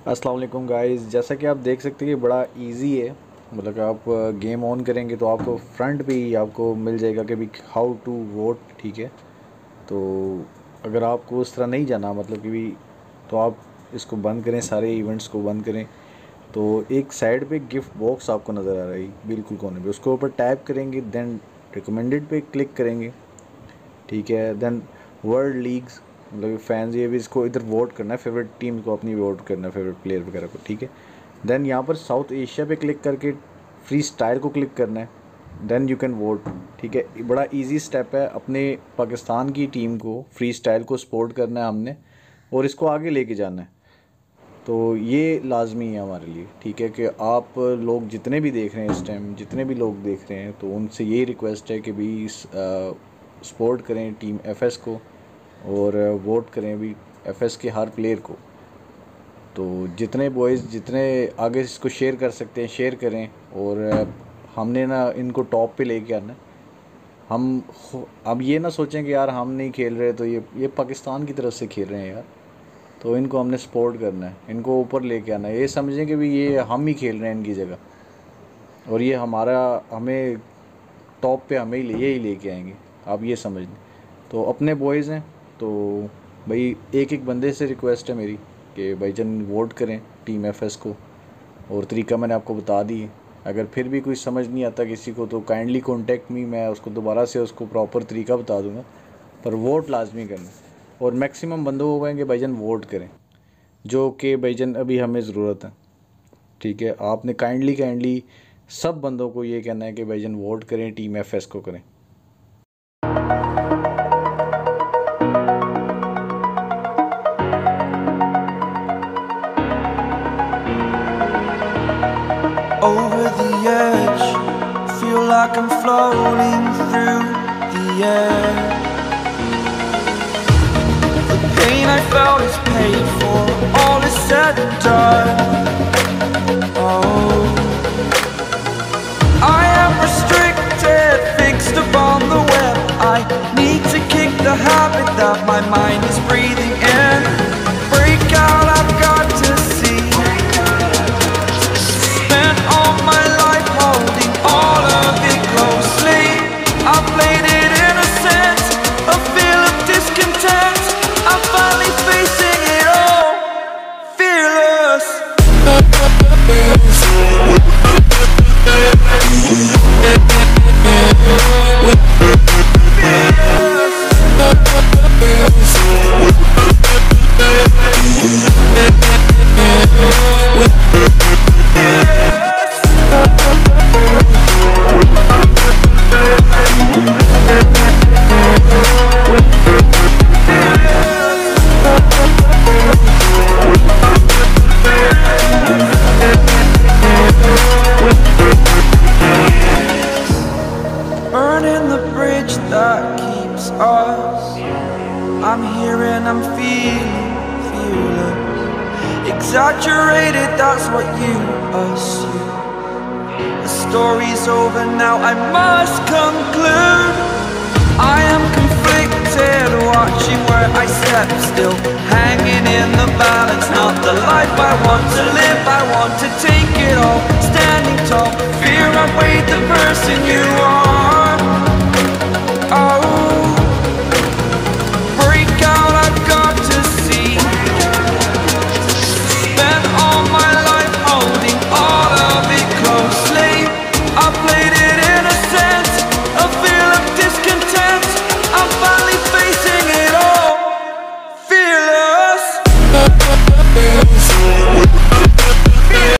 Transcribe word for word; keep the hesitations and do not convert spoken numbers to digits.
अस्सलाम वालेकुम गाइस, जैसा कि आप देख सकते हैं कि बड़ा इजी है। मतलब आप गेम ऑन करेंगे तो आपको फ्रंट पे ही आपको मिल जाएगा कि भी हाउ टू वोट। ठीक है, तो अगर आपको उस तरह नहीं जाना मतलब कि भी तो आप इसको बंद करें, सारे इवेंट्स को बंद करें। तो एक साइड पे गिफ्ट बॉक्स आपको नज़र आ रहा है बिल्कुल कोने पे, उसके ऊपर टैप करेंगे, देन रिकमेंडेड पे क्लिक करेंगे। ठीक है, देन वर्ल्ड लीग्स मतलब फैंस ये भी इसको इधर वोट करना है, फेवरेट टीम को अपनी वोट करना है, फेवरेट प्लेयर वगैरह को। ठीक है, देन यहाँ पर साउथ एशिया पे क्लिक करके फ्री स्टाइल को क्लिक करना है, देन यू कैन वोट। ठीक है, बड़ा इजी स्टेप है। अपने पाकिस्तान की टीम को फ्री स्टाइल को सपोर्ट करना है हमने और इसको आगे लेके जाना है। तो ये लाजमी है हमारे लिए। ठीक है, कि आप लोग जितने भी देख रहे हैं इस टाइम, जितने भी लोग देख रहे हैं, तो उनसे यही रिक्वेस्ट है कि भी सपोर्ट करें टीम एफएस को और वोट करें भी एफएस के हर प्लेयर को। तो जितने बॉयज़ जितने आगे इसको शेयर कर सकते हैं शेयर करें, और हमने ना इनको टॉप पे लेके आना है। हम अब ये ना सोचें कि यार हम नहीं खेल रहे तो ये ये पाकिस्तान की तरफ से खेल रहे हैं यार, तो इनको हमने सपोर्ट करना है, इनको ऊपर लेके आना है। ये समझें कि भी ये हम ही खेल रहे हैं इनकी जगह और ये हमारा हमें टॉप पे हमें ही ये ही लेके आएंगे, आप ये समझ लें। तो अपने बॉयज़ हैं तो भाई एक एक बंदे से रिक्वेस्ट है मेरी कि भाईजान वोट करें टीम एफएस को, और तरीका मैंने आपको बता दी है। अगर फिर भी कोई समझ नहीं आता किसी को तो काइंडली कॉन्टेक्ट मी, मैं उसको दोबारा से उसको प्रॉपर तरीका बता दूंगा। पर वोट लाजमी करना और मैक्सिमम बंदों को कहेंगे भाईजान वोट करें, जो कि भाईजान अभी हमें ज़रूरत है। ठीक है, आपने काइंडली काइंडली सब बंदों को ये कहना है कि भाईजान वोट करें, टीम एफएस को करें। Over the edge, feel like I'm floating through the air. The pain I felt is paid for, all is said and done. Oh, I am restricted, fixed upon the web. I need to kick the habit that my mind is breathing in. Break out, I've got to see. Spent all my life holding all of it closely. I played it innocent, a feel of discontent. I'm finally facing it all, fearless. Burning the bridge that keeps us. I'm here and I'm feeling fearless. Exaggerated, that's what you assume. The story's over now, I must conclude. I am conflicted, watching where I step still, hanging in the balance. Not the life I want to live, I want to take it all. Standing tall, fear I weighed the person you are.